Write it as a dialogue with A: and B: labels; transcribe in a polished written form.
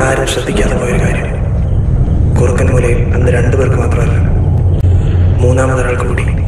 A: ആരും ശ്രദ്ധിക്കാതെ പോയൊരു കാര്യം. കുറുക്കൻ മൂലയിൽ അന്ന് 2 പേർക്ക് മാത്രമല്ല, മൂന്നാമതൊരാൾക്ക് കൂടി